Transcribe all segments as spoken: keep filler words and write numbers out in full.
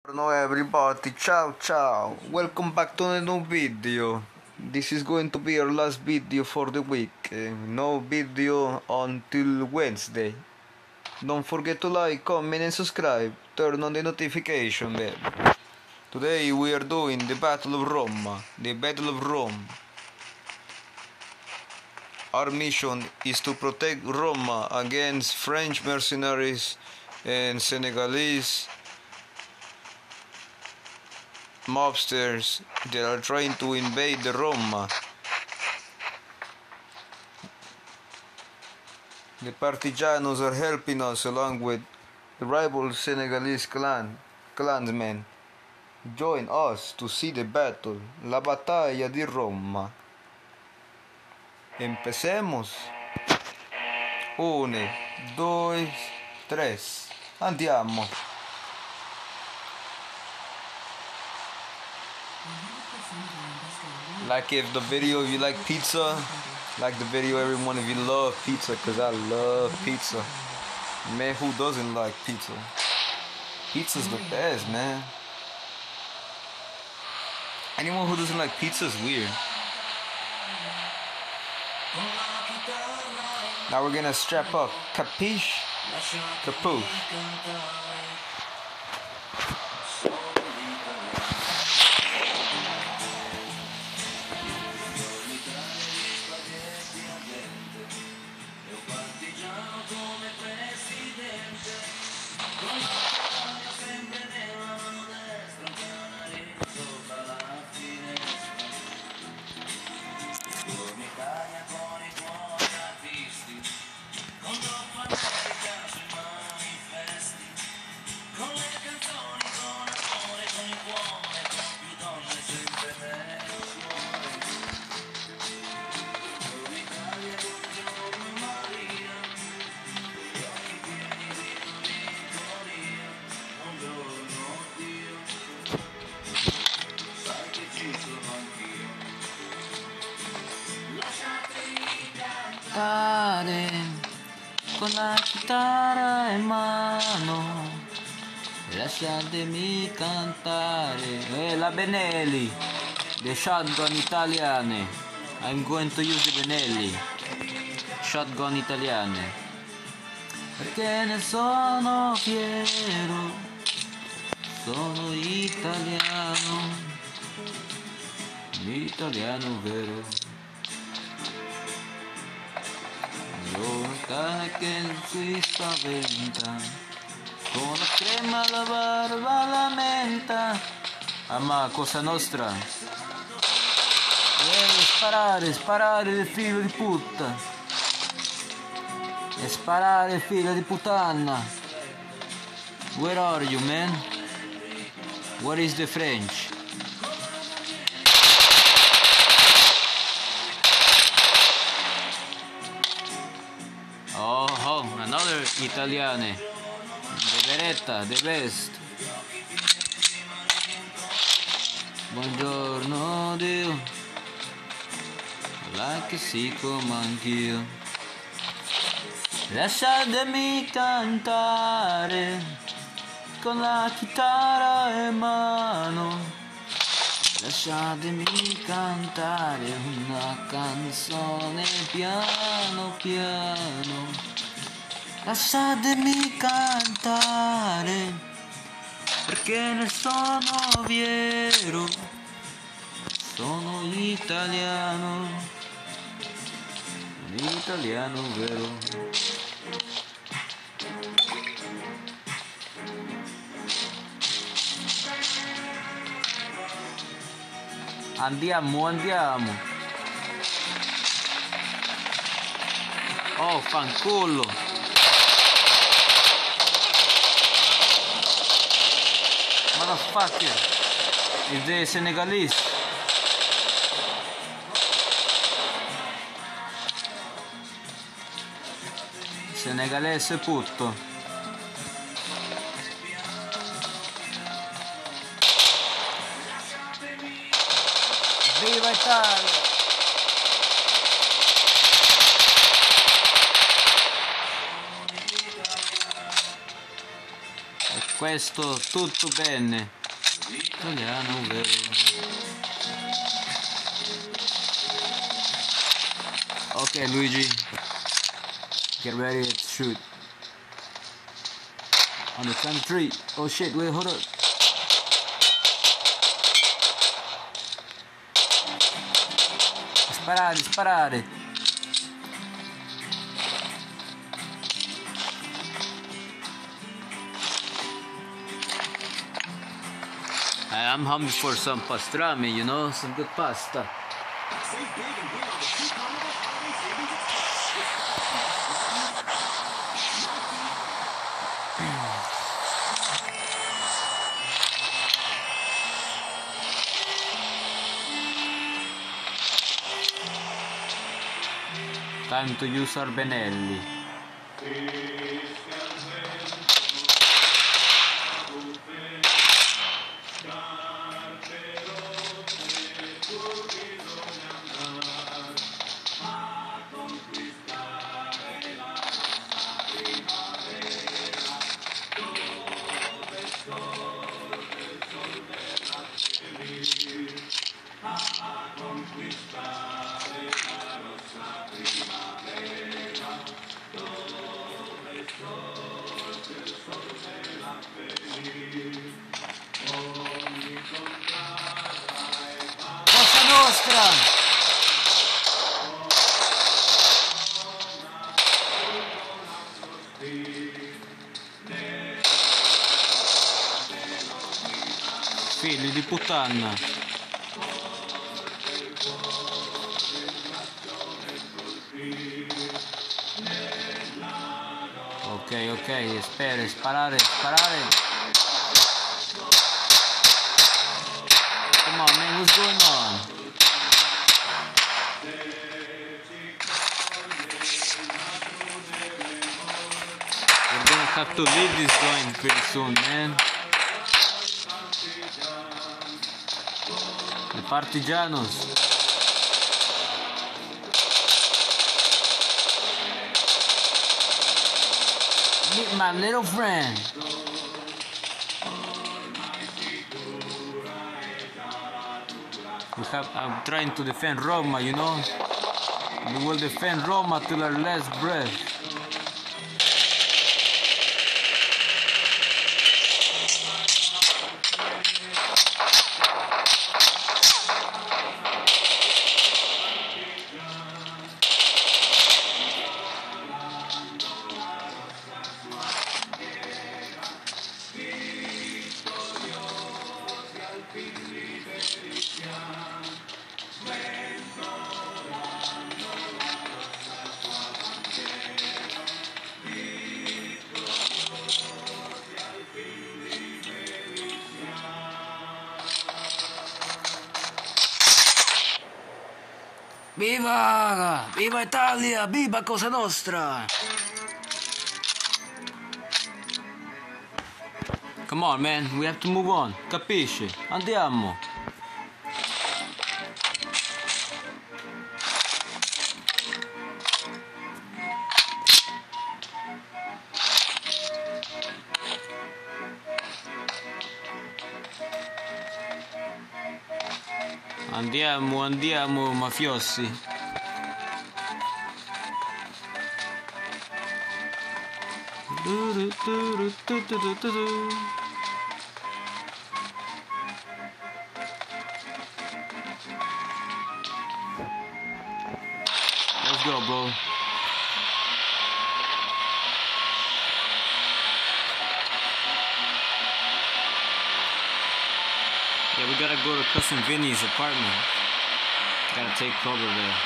Hello everybody, ciao ciao, welcome back to a new video. This is going to be our last video for the week. Uh, no video until Wednesday. Don't forget to like, comment and subscribe. Turn on the notification bell. Today we are doing the Battle of Roma, the Battle of Rome. Our mission is to protect Roma against French mercenaries and Senegalese mobsters that are trying to invade the Roma. The Partigianos are helping us along with the rival Senegalese clan, clansmen. Join us to see the battle, la battaglia di Roma. Empecemos. Uno, due, tre. Andiamo. Like if the video, if you like pizza, like the video, everyone if you love pizza, because I love pizza. Man, who doesn't like pizza? Pizza's the best, man. Anyone who doesn't like pizza is weird. Now we're gonna strap up. Capiche? Capuche. Cantare con la chitarra in mano, lasciatemi cantare. Eh, la Benelli, the shotgun italiane. I'm going to use the Benelli, shotgun italiane, perché ne sono fiero, sono italiano, italiano vero. Lontana che si spaventa, con la crema la barba lamenta. Ah, ma Cosa Nostra, devi sparare, sparare il figlio di puttana, e sparare il figlio di puttana. Where are you, man? What is the French? Oh, oh, another Italiane. The Beretta, the best. Buongiorno Dio, like sì come anch'io. Lasciatemi cantare con la chitarra in mano. Lasciatemi cantare una canzone piano piano. Lasciatemi cantare, perché ne sono fiero, sono italiano, un italiano vero. Andiamo, andiamo. Oh, fanculo. Motherfucker. Is the Senegalese? Senegalese putto. Viva Italia! Questo tutto bene. Italiano vero. Ok Luigi, get ready to shoot. On the count of three. Oh shit, wait, hold up. Sparare, sparare. I'm hungry for some pastrami, you know, some good pasta. Time to use our Benelli. Cosa Nostra! Figli di puttana. Ok, ok, spere, sparare, sparare. Come on man, what's going on? We're gonna have to leave this joint pretty soon, man. The Partigianos. Meet my little friend. We have, I'm trying to defend Roma, you know. We will defend Roma till our last breath. Viva! Viva Italia! Viva Cosa Nostra! Come on man, we have to move on, capisci? Andiamo! Andiamo, andiamo, mafiosi. Let's go, bro. Yeah, we gotta go to Cousin Vinny's apartment. Gotta take cover there.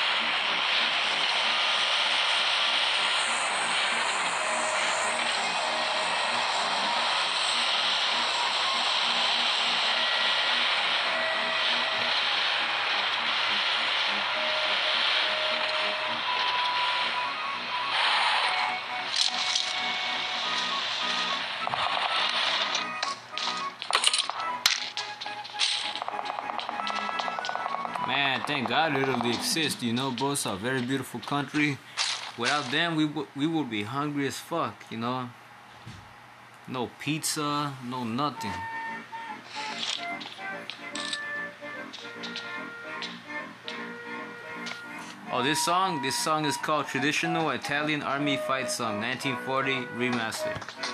Man, thank God Italy exists, you know, bro. It's a very beautiful country. Without them, we, w we would be hungry as fuck, you know. No pizza, no nothing. Oh, this song, this song is called Traditional Italian Army Fight Song, nineteen forty remastered.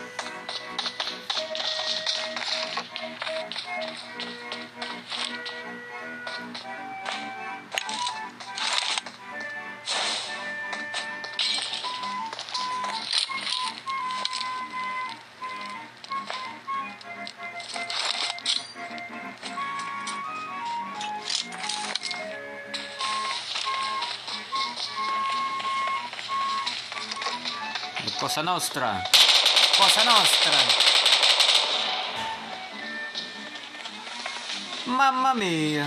Cosa Nostra, Cosa Nostra. Mamma mia.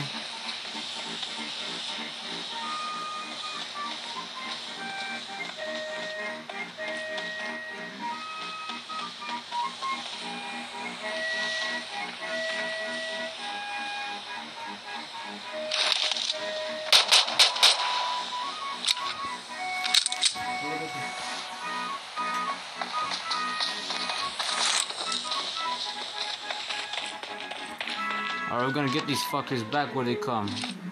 Alright, we're gonna get these fuckers back where they come.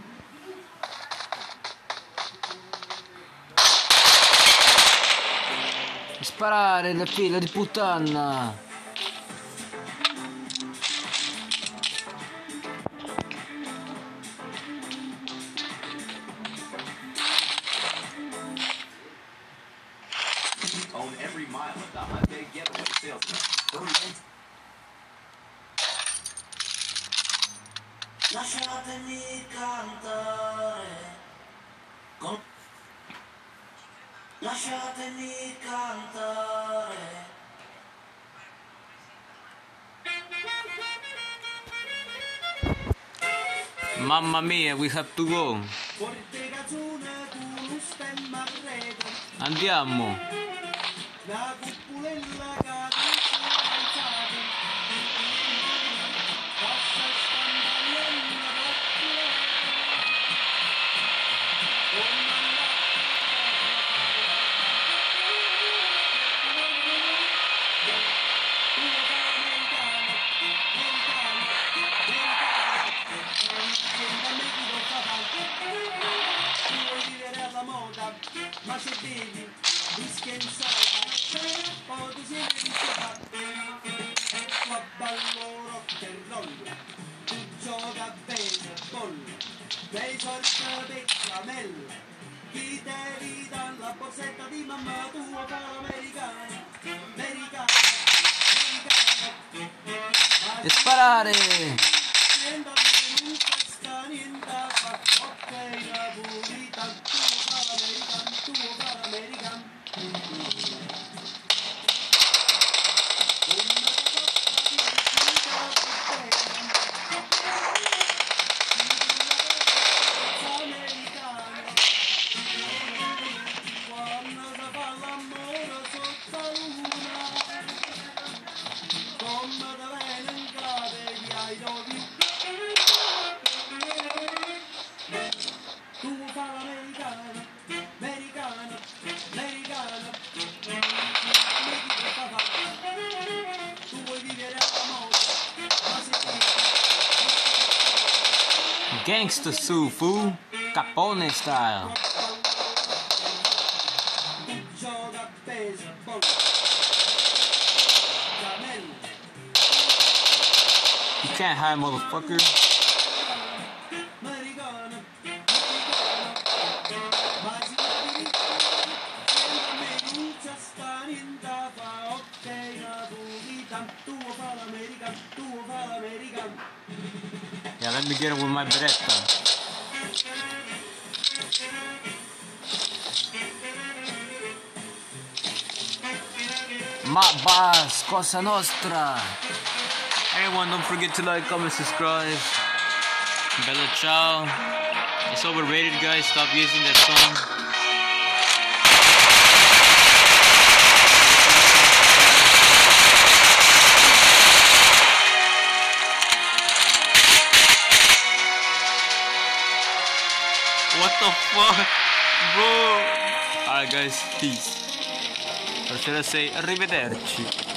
Sparare le figlie di puttana! Own every mile of the Hyundai Getaway salesman. Lasciatemi cantare, con... lasciatemi cantare. Mamma mia, we have to go. Andiamo. La cupulella caduta alzata, passa stampariella d'occhio, come ma se bevi, whisky and soda, poi ti siedi di sopra, qua ballo rock and roll, tu gioca a baseball, dei soldi per camella, chi devi dare la borsetta di mamma tua per l'americana, americana, americana, E sparare! non costa niente, fa ok la pulita, tuo per l'americana, tuo per l'americana. Gangsta Sue, fool. Capone style. You can't hide, motherfucker. Yeah, let me get it with my Beretta. Ma bas, Cosa Nostra. Everyone, don't forget to like, comment, subscribe. Bella ciao. It's overrated, guys. Stop using that song. What the fuck, bro? Alright guys, peace. Or should I say arrivederci?